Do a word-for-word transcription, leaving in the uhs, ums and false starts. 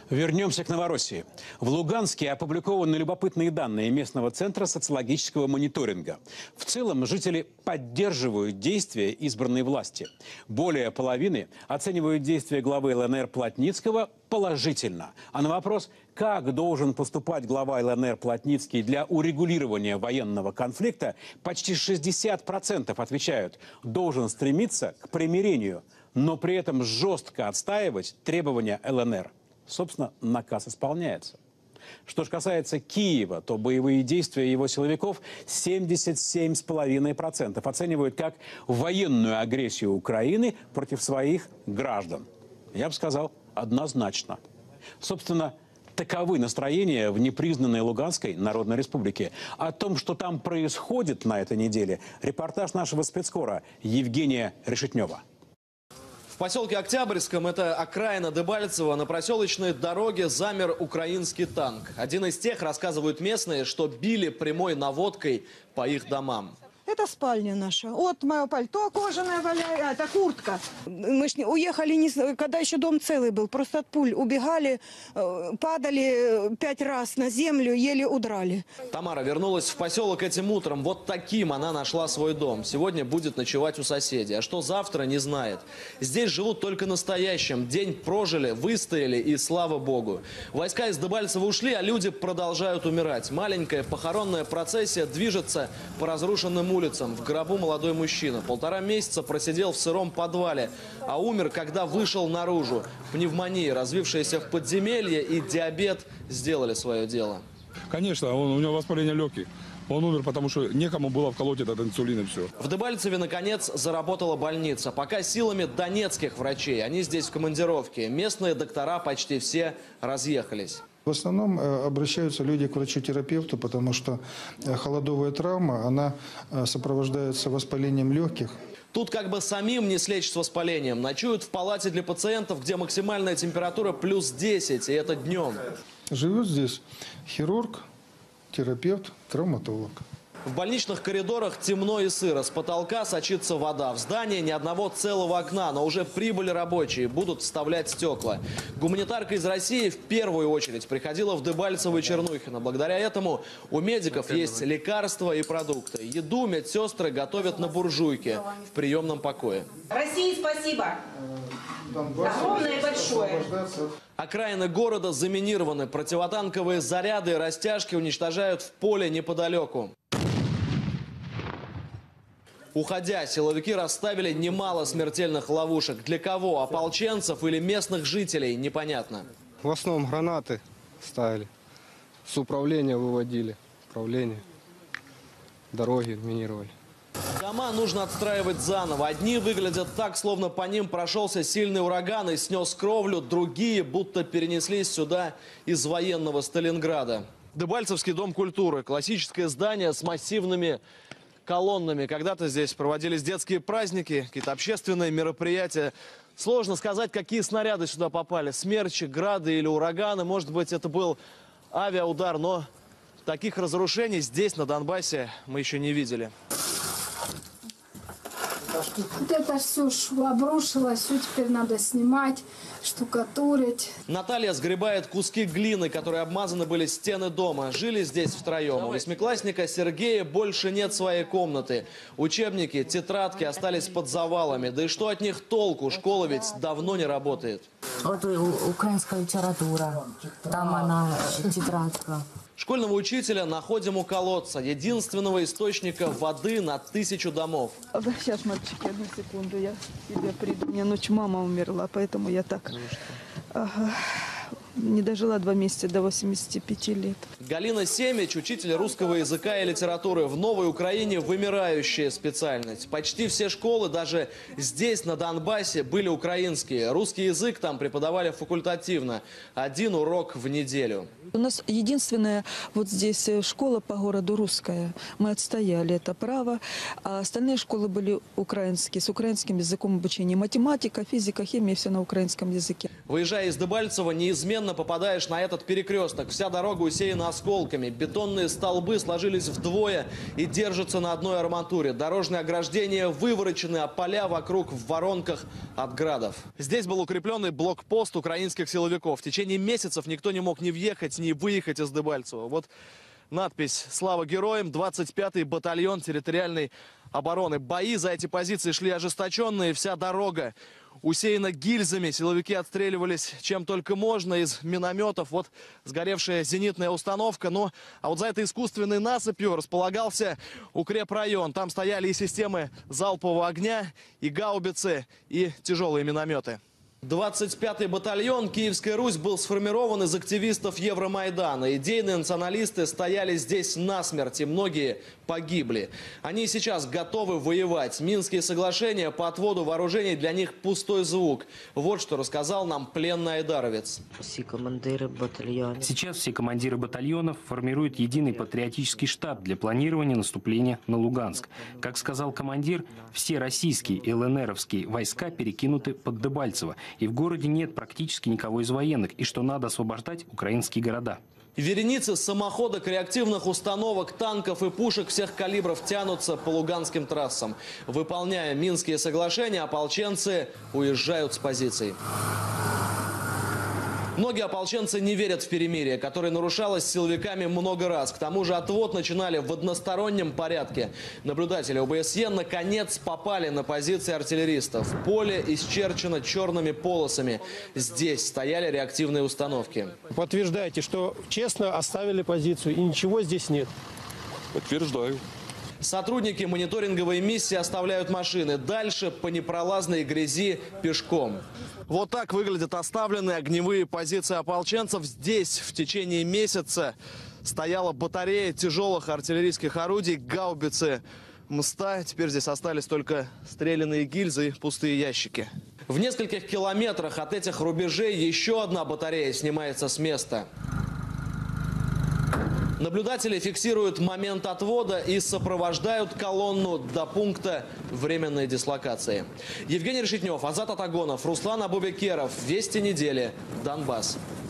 Вернемся к Новороссии. В Луганске опубликованы любопытные данные местного центра социологического мониторинга. В целом жители поддерживают действия избранной власти. Более половины оценивают действия главы ЛНР Плотницкого положительно. А на вопрос, как должен поступать глава ЛНР Плотницкий для урегулирования военного конфликта, почти шестьдесят процентов отвечают, должен стремиться к примирению, но при этом жестко отстаивать требования ЛНР. Собственно, наказ исполняется. Что же касается Киева, то боевые действия его силовиков семьдесят семь целых пять десятых процента оценивают как военную агрессию Украины против своих граждан. Я бы сказал, однозначно. Собственно, таковы настроения в непризнанной Луганской Народной Республике. О том, что там происходит на этой неделе, репортаж нашего спецкора Евгения Решетнева. В поселке Октябрьском, это окраина Дебальцево, на проселочной дороге замер украинский танк. Один из тех, рассказывают местные, что били прямой наводкой по их домам. Это спальня наша. Вот мое пальто кожаное валяется, это куртка. Мы ж уехали, не, когда еще дом целый был, просто от пуль убегали, падали пять раз на землю, еле удрали. Тамара вернулась в поселок этим утром. Вот таким она нашла свой дом. Сегодня будет ночевать у соседей. А что завтра, не знает. Здесь живут только настоящим. День прожили, выстояли, и слава богу. Войска из Дебальцева ушли, а люди продолжают умирать. Маленькая похоронная процессия движется по разрушенным улицам. В гробу молодой мужчина. Полтора месяца просидел в сыром подвале, а умер, когда вышел наружу. Пневмония, развившаяся в подземелье, и диабет сделали свое дело. Конечно, он, у него воспаление легких. Он умер, потому что некому было вколоть этот инсулин и все. В Дебальцеве, наконец, заработала больница. Пока силами донецких врачей. Они здесь в командировке. Местные доктора почти все разъехались. В основном обращаются люди к врачу-терапевту, потому что холодовая травма, она сопровождается воспалением легких. Тут как бы самим не слечь с воспалением. Ночуют в палате для пациентов, где максимальная температура плюс десять, и это днем. Живет здесь хирург, терапевт, травматолог. В больничных коридорах темно и сыро. С потолка сочится вода. В здании ни одного целого окна, но уже прибыли рабочие. Будут вставлять стекла. Гуманитарка из России в первую очередь приходила в Дебальцево и Чернухино. Благодаря этому у медиков есть лекарства и продукты. Еду медсестры готовят на буржуйке в приемном покое. России спасибо. Огромное большое. Окраины города заминированы. Противотанковые заряды и растяжки уничтожают в поле неподалеку. Уходя, силовики расставили немало смертельных ловушек. Для кого? Ополченцев или местных жителей? Непонятно. В основном гранаты ставили. С управления выводили. Управление. Дороги минировали. Дома нужно отстраивать заново. Одни выглядят так, словно по ним прошелся сильный ураган и снес кровлю. Другие будто перенеслись сюда из военного Сталинграда. Дебальцевский дом культуры. Классическое здание с массивными колоннами. Когда-то здесь проводились детские праздники, какие-то общественные мероприятия. Сложно сказать, какие снаряды сюда попали. Смерчи, грады или ураганы. Может быть, это был авиаудар, но таких разрушений здесь, на Донбассе, мы еще не видели. Вот это все обрушилось, все теперь надо снимать, штукатурить. Наталья сгребает куски глины, которые обмазаны были стены дома. Жили здесь втроем. У восьмиклассника Сергея больше нет своей комнаты. Учебники, тетрадки остались под завалами. Да и что от них толку? Школа ведь давно не работает. Вот украинская литература, там она, тетрадка. Школьного учителя находим у колодца, единственного источника воды на тысячу домов. Сейчас, мальчики, одну секунду, я себе приду. У меня ночью мама умерла, поэтому я так ага, не дожила два месяца до восьмидесяти пяти лет. Галина Семич, учитель русского языка и литературы. В Новой Украине вымирающая специальность. Почти все школы, даже здесь, на Донбассе, были украинские. Русский язык там преподавали факультативно. Один урок в неделю. У нас единственная вот здесь школа по городу русская. Мы отстояли это право. А остальные школы были украинские, с украинским языком обучения. Математика, физика, химия, все на украинском языке. Выезжая из Дебальцева, неизменно попадаешь на этот перекресток. Вся дорога усеяна осколками. Бетонные столбы сложились вдвое и держатся на одной арматуре. Дорожные ограждения выворочены, а поля вокруг в воронках от градов. Здесь был укрепленный блокпост украинских силовиков. В течение месяцев никто не мог ни въехать, ни выехать из Дебальцева. Вот надпись «Слава героям», двадцать пятый батальон территориальной обороны. Бои за эти позиции шли ожесточенные, вся дорога усеяна гильзами. Силовики отстреливались чем только можно из минометов. Вот сгоревшая зенитная установка. Ну, а вот за этой искусственной насыпью располагался укрепрайон. Там стояли и системы залпового огня, и гаубицы, и тяжелые минометы. двадцать пятый батальон «Киевская Русь» был сформирован из активистов Евромайдана. Идейные националисты стояли здесь насмерть, и многие погибли. Они сейчас готовы воевать. Минские соглашения по отводу вооружений для них пустой звук. Вот что рассказал нам пленный айдаровец. Сейчас все командиры батальонов формируют единый патриотический штаб для планирования наступления на Луганск. Как сказал командир, все российские и ЛНРовские войска перекинуты под Дебальцево. И в городе нет практически никого из военных, и что надо освобождать украинские города. Вереницы самоходок, реактивных установок, танков и пушек всех калибров тянутся по луганским трассам. Выполняя Минские соглашения, ополченцы уезжают с позиций. Многие ополченцы не верят в перемирие, которое нарушалось силовиками много раз. К тому же отвод начинали в одностороннем порядке. Наблюдатели ОБСЕ наконец попали на позиции артиллеристов. Поле исчерчено черными полосами. Здесь стояли реактивные установки. Подтверждаете, что честно оставили позицию и ничего здесь нет? Подтверждаю. Сотрудники мониторинговой миссии оставляют машины. Дальше по непролазной грязи пешком. Вот так выглядят оставленные огневые позиции ополченцев. Здесь в течение месяца стояла батарея тяжелых артиллерийских орудий, гаубицы, мста. Теперь здесь остались только стрелянные гильзы и пустые ящики. В нескольких километрах от этих рубежей еще одна батарея снимается с места. Наблюдатели фиксируют момент отвода и сопровождают колонну до пункта временной дислокации. Евгений Решетнев, Азат Атагонов, Руслан Абубекеров. Вести недели. Донбасс.